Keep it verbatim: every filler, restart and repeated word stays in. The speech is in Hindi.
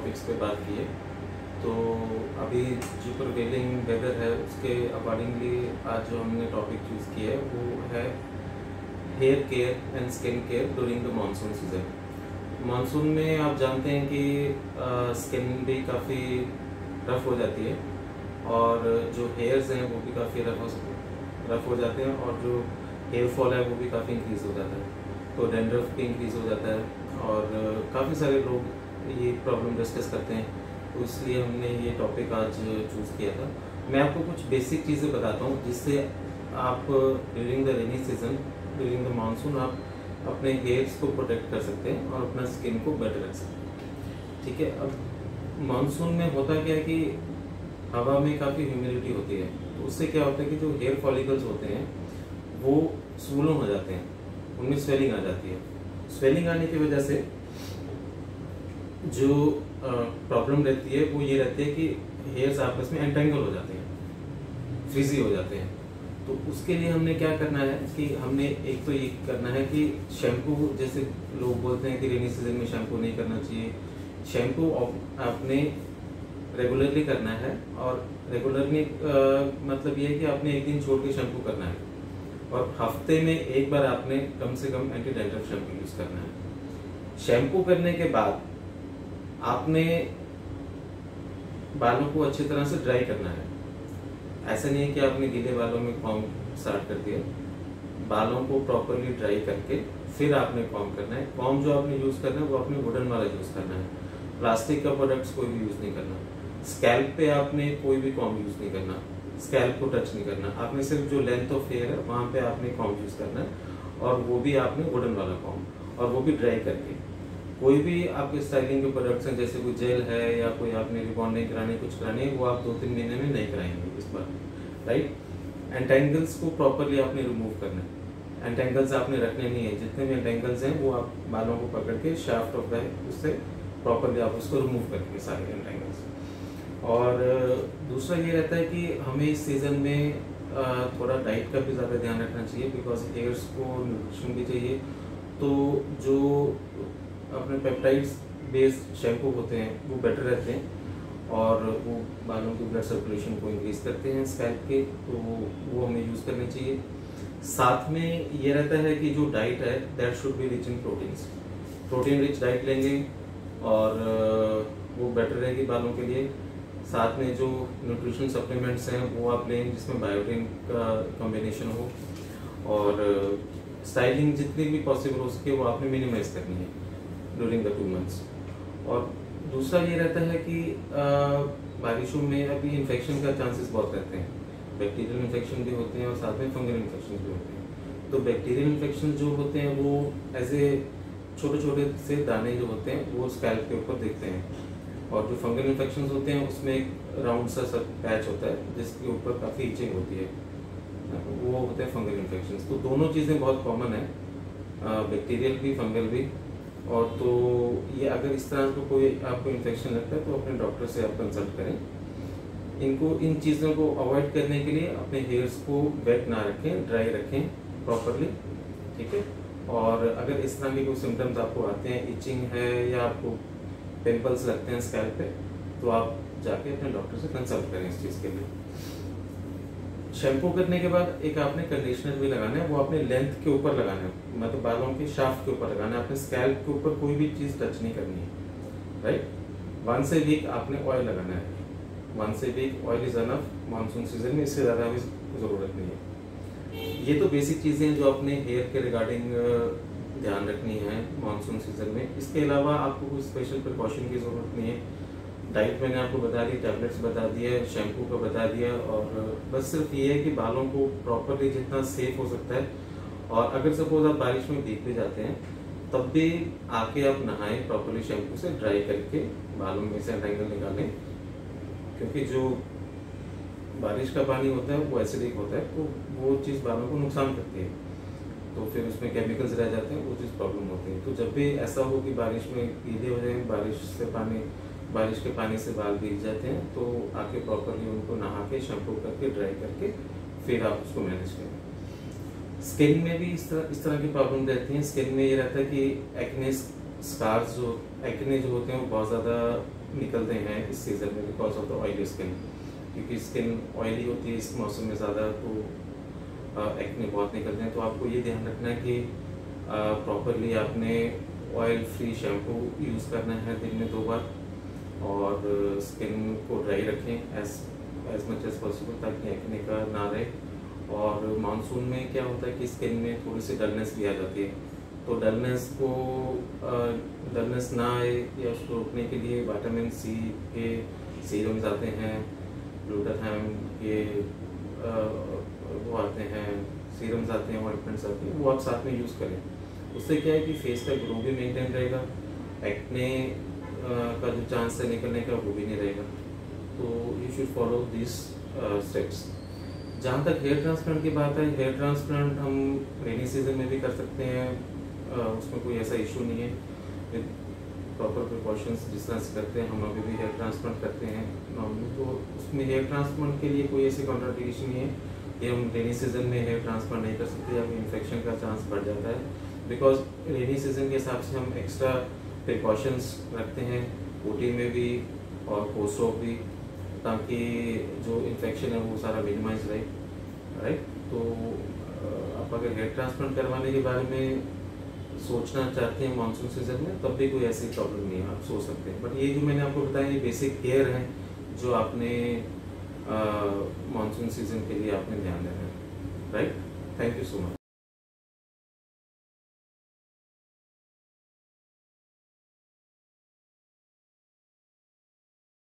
टॉपिक्स पे बात की है। तो अभी जो प्रिवेलिंग वेदर है उसके अकॉर्डिंगली आज जो हमने टॉपिक चूज़ किया है वो है hair care and skin care during the monsoon season. Monsoon में आप जानते हैं कि स्किन भी काफ़ी रफ हो जाती है और जो हेयर्स हैं वो भी काफ़ी रफ हो रफ हो जाते हैं और जो हेयर फॉल है वो भी काफ़ी इंक्रीज़ हो जाता है। तो डेंड्रफ भी इंक्रीज़ हो जाता है और काफ़ी सारे लोग ये प्रॉब्लम डिस्कस करते हैं, तो इसलिए हमने ये टॉपिक आज चूज़ किया था। मैं आपको कुछ बेसिक चीज़ें बताता हूँ जिससे आप during the rainy season during the monsoon आप अपने हेयर्स को प्रोटेक्ट कर सकते हैं और अपना स्किन को बेटर रख सकते हैं। ठीक है, अब मानसून में होता क्या है कि हवा में काफ़ी ह्यूमिडिटी होती है, तो उससे क्या होता है कि जो हेयर फॉलिकल्स होते हैं वो स्वोलन हो जाते हैं, उनमें स्वेलिंग आ जाती है। स्वेलिंग आने की वजह से जो प्रॉब्लम रहती है वो ये रहती है कि हेयर्स आपस में एंटेंगल हो जाते हैं, फ्रीजी हो जाते हैं। तो उसके लिए हमने क्या करना है कि हमने एक तो ये करना है कि शैम्पू, जैसे लोग बोलते हैं कि रेनी सीजन में शैम्पू नहीं करना चाहिए, शैम्पू आपने रेगुलरली करना है। और रेगुलरली मतलब ये है कि आपने एक दिन छोड़ के शैम्पू करना है और हफ्ते में एक बार आपने कम से कम एंटी डैंड्रफ शैम्पू यूज करना है। शैम्पू करने के बाद आपने बालों को अच्छी तरह से ड्राई करना है। ऐसा नहीं है कि आपने गीले बालों में कॉम्ब स्टार्ट कर दिया, बालों को प्रॉपरली ड्राई करके फिर आपने कॉम्ब करना है। कॉम्ब जो आपने यूज करना है वो आपने वुडन वाला यूज करना है, प्लास्टिक का प्रोडक्ट्स कोई भी यूज नहीं करना। स्कैल्प पे आपने कोई भी कॉम्ब यूज नहीं करना, स्कैल्प को टच नहीं करना। आपने सिर्फ जो लेंथ ऑफ हेयर है वहां पे आपने कॉम्ब यूज करना है और वो भी आपने वुडन वाला कॉम्ब, और वो भी ड्राई करके। कोई भी आपके स्टाइलिंग के प्रोडक्ट्स हैं, जैसे कोई जेल है या कोई आपने रिबॉन्डिंग करानी कुछ करानी है, वो आप दो तीन महीने में नहीं कराएंगे इस बार, राइट। एंटेंगल्स को प्रॉपरली आपने रिमूव करना है, एंटेंगल्स आपने रखने नहीं है। जितने भी एंटेंगल्स हैं वो आप बालों को पकड़ के शाफ्ट ऑफ द उससे प्रॉपरली आप उसको रिमूव करेंगे सारे एंटेंगल्स। और दूसरा ये रहता है कि हमें इस सीज़न में थोड़ा डाइट का भी ज़्यादा ध्यान रखना चाहिए, बिकॉज हेयर्स को न्यूट्रिशन भी चाहिए। तो जो अपने पेप्टाइड्स बेस्ड शैम्पू होते हैं वो बेटर रहते हैं और वो बालों की ब्लड सर्कुलेशन को इंक्रीज करते हैं स्कैल्प के, तो वो हमें यूज़ करने चाहिए। साथ में ये रहता है कि जो डाइट है that should be rich in proteins. Protein rich diet लेंगे और वो बेटर रहेगी बालों के लिए। साथ में जो न्यूट्रिशन सप्लीमेंट्स हैं वो आप लें जिसमें बायोटिन का कॉम्बिनेशन हो, और स्टाइलिंग जितनी भी पॉसिबल हो सके वो आपने मिनिमाइज करनी है ड्यूरिंग द टू मंथ्स। और दूसरा ये रहता है कि बारिशों में अभी इन्फेक्शन का चांसेस बहुत रहते हैं, बैक्टीरियल इन्फेक्शन भी होते हैं और साथ में फंगल इन्फेक्शन भी होते हैं। तो बैक्टीरियल इन्फेक्शन जो होते हैं वो ऐसे छोटे छोटे से दाने जो होते हैं वो स्कैल्प के ऊपर दिखते हैं, और जो फंगल इन्फेक्शन होते हैं उसमें एक राउंड सा सब पैच होता है जिसके ऊपर काफ़ी इचिंग होती है, वो होते हैं फंगल इन्फेक्शन। तो दोनों चीज़ें बहुत कॉमन है, बैक्टीरियल भी फंगल भी। और तो ये अगर इस तरह को कोई आपको इन्फेक्शन लगता है तो अपने डॉक्टर से आप कंसल्ट करें। इनको इन चीज़ों को अवॉइड करने के लिए अपने हेयर्स को वेट ना रखें, ड्राई रखें प्रॉपरली, ठीक है। और अगर इस तरह के कोई सिम्टम्स आपको आते हैं, इचिंग है या आपको पिंपल्स लगते हैं स्कैल्प पे, तो आप जाके अपने डॉक्टर से कंसल्ट करें इस चीज़ के लिए। शैम्पू करने के बाद एक आपने कंडीशनर भी लगाना है, वो आपने लेंथ के ऊपर लगाना है, मतलब बालों के शाफ्ट के ऊपर लगाना है। आपने स्कैल्प के ऊपर कोई भी चीज़ टच नहीं करनी है, राइट। वंस ए वीक आपने ऑयल लगाना है, once a week oil is enough monsoon season में, इससे ज़्यादा भी ज़रूरत नहीं है। ये तो बेसिक चीज़ें हैं जो अपने हेयर के रिगार्डिंग ध्यान रखनी है मानसून सीजन में। इसके अलावा आपको कोई स्पेशल प्रिकॉशन की ज़रूरत नहीं है। डाइट मैंने आपको बता दी, टैबलेट्स बता दिए, शैम्पू का बता दिया, और बस सिर्फ ये है कि बालों को प्रॉपरली जितना सेफ हो सकता है। और अगर सपोज आप बारिश में भीग भी जाते हैं तब भी आके आप नहाएं प्रॉपरली, शैम्पू से ड्राई करके बालों में से एंटेंगल निकालें, क्योंकि जो बारिश का पानी होता है वो एसिडिक होता है, तो वो चीज़ बालों को नुकसान करती है, तो फिर उसमें केमिकल्स रह जाते हैं, वो चीज़ प्रॉब्लम होती है। तो जब भी ऐसा हो कि बारिश में गीले हो जाए, बारिश से पानी बारिश के पानी से बाल भीग जाते हैं, तो आके प्रॉपरली उनको नहा के शैम्पू करके ड्राई करके फिर आप उसको मैनेज करें। स्किन में भी इस तरह इस तरह की प्रॉब्लम रहती है। स्किन में ये रहता है कि एक्ने स्कार्स जो एक्ने जो होते हैं वो बहुत ज़्यादा निकलते हैं इस सीज़न में because of the oily skin, क्योंकि स्किन ऑयली होती है इस मौसम में ज़्यादा, तो एक्ने बहुत निकलते हैं। तो आपको ये ध्यान रखना है कि प्रॉपरली आपने ऑयल फ्री शैम्पू यूज़ करना है दिन में दो बार, और स्किन को ड्राई रखें as as much as possible ताकि एक्ने का ना रहे। और मानसून में क्या होता है कि स्किन में थोड़ी सी डलनेस भी आ जाती है, तो डलनेस को डलनेस ना आए या उसको रोकने के लिए विटामिन सी के सीरम्स आते हैं, ग्लूटाथायोन के आ, वो आते हैं सीरम्स आते हैं, ऑइंटमेंट्स आते हैं, वो आप साथ में यूज़ करें। उससे क्या है कि फेस का ग्लो भी मेंटेन रहेगा, एक्ने का जो चांस है निकलने का वो भी नहीं रहेगा। तो you should follow this steps. जहाँ तक हेयर ट्रांसप्लांट की बात है, हेयर ट्रांसप्लांट हम रेनी सीजन में भी कर सकते हैं, uh, उसमें कोई ऐसा इशू नहीं है। विद प्रॉपर प्रिकॉशंस जिस तरह से करते हैं हम अभी भी हेयर ट्रांसप्लांट करते हैं नॉर्मली, तो उसमें हेयर ट्रांसप्लांट के लिए कोई ऐसी कॉन्ट्राडिक्शन नहीं है कि हम रेनी सीजन में हेयर ट्रांसप्लांट नहीं कर सकते या इन्फेक्शन का चांस बढ़ जाता है, बिकॉज रेनी सीजन के हिसाब से हम एक्स्ट्रा प्रिकॉशंस रखते हैं ओटी में भी और पोस्ट ऑप भी, ताकि जो इन्फेक्शन है वो सारा मिनिमाइज रहे, राइट। तो आप अगर हेयर ट्रांसप्लांट करवाने के बारे में सोचना चाहते हैं मानसून सीजन में, तब भी कोई ऐसी प्रॉब्लम नहीं है, आप सोच सकते हैं। बट ये जो मैंने आपको बताया ये बेसिक केयर है जो आपने मानसून सीजन के लिए आपने ध्यान देना है, right. Thank you so much.